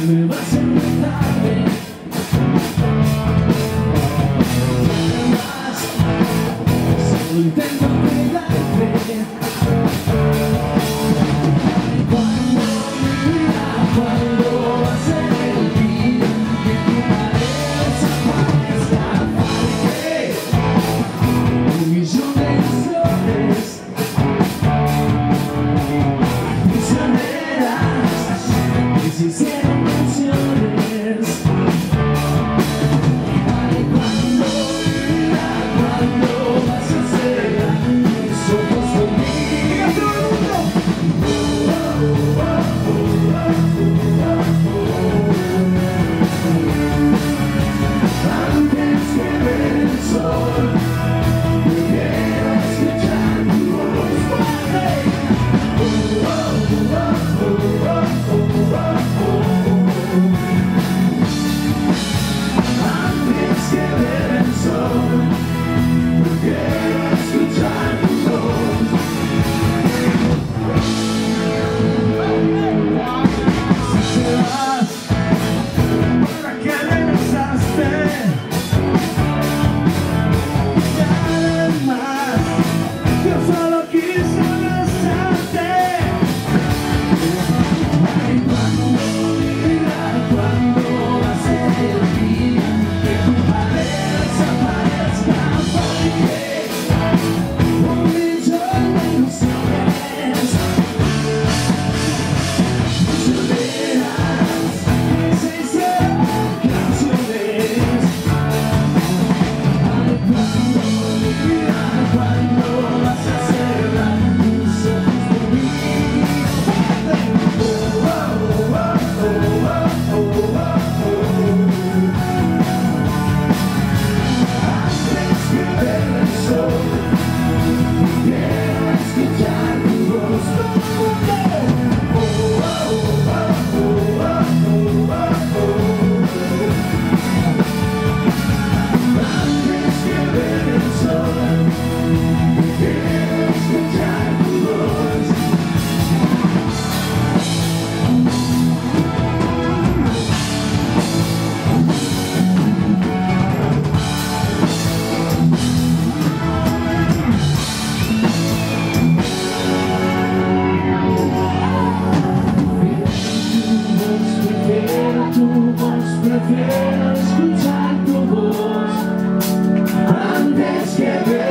me va siempre tarde. Además, solo intento cuidarte. Cuando va a ser el día que tu pared desaparezca, porque un millón de flores prisioneras que se hicieron canciones. Ay, cuando vas a cerrar tus ojos conmigo. Antes que ver el sol, yo quiero escuchar tu voz. Antes que ver el sol, yo quiero escuchar tu voz. Si te vas, ¿para qué regresaste? Y además, yo solo quise abrazarte. Ay, cuando va a ser el día que tu pared desaparezca, porque un millón de ilusiones prisioneras se hicieron canciones. Ay, cuando vas a cerrar tus ojos por mí. Antes que ver el sol, quiero escuchar tu voz. Antes que ver el sol, quiero escuchar tu voz. Prefiero escuchar tu voz antes que ver